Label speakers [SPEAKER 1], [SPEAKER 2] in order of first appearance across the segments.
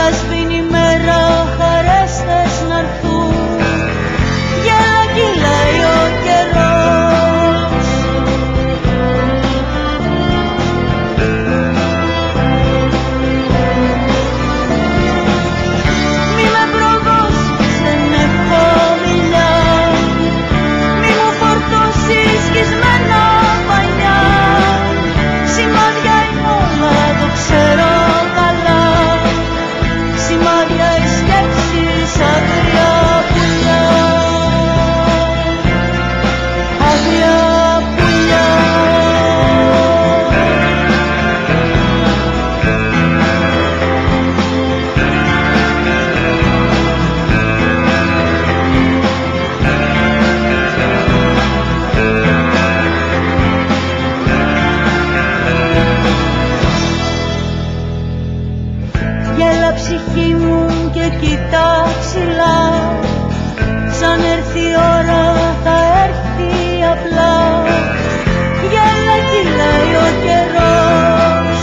[SPEAKER 1] σβήνει η μέρα, χαρές θες να'ρθούν. Γέλα κυλάει ο καιρός. Μη με προδώσεις, δεν έχω μιλιά. Μη μου φορτώσεις σκισμένα πανιά. Σημάδια είναι όλα, το ξέρω καλά. Σημάδια οι σκέψεις, άγρια πουλιά. Άγρια πουλιά. Γέλα ψυχή μου και κοίτα ψηλά. Σαν έρθει η ώρα θα έρθει απλά. Γέλα κυλάει ο καιρός.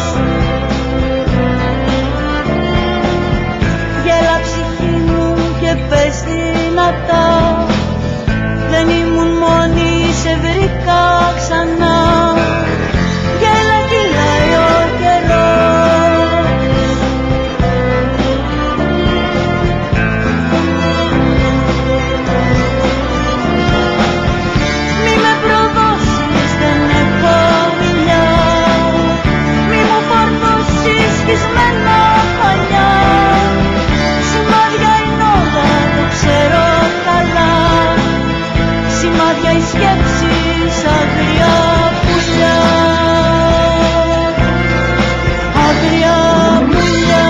[SPEAKER 1] Γέλα ψυχή μου και πες δυνατά. Δεν ήμουν μόνη, σε βρήκα ξανά. Γέλα κυλάει ο καιρός. Μη με προδώσεις, δεν έχω μιλιά. Μη μου φορτώσεις σκισμένα πανιά. Σημάδια είναι όλα, το ξέρω καλά. Σημάδια οι σκέψεις, άγρια πουλιά. Άγρια πουλιά.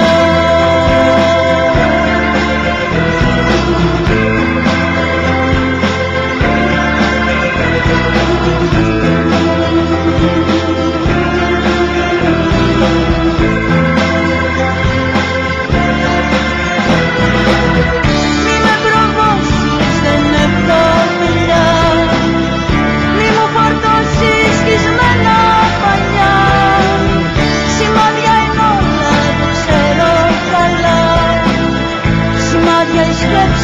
[SPEAKER 1] Μη με προδώσεις, δεν έχω μιλιά. Μη μου φορτώσεις σκισμένα πανιά. Σημάδια είναι όλα, το ξέρω καλά. Σημάδια οι σκέψεις.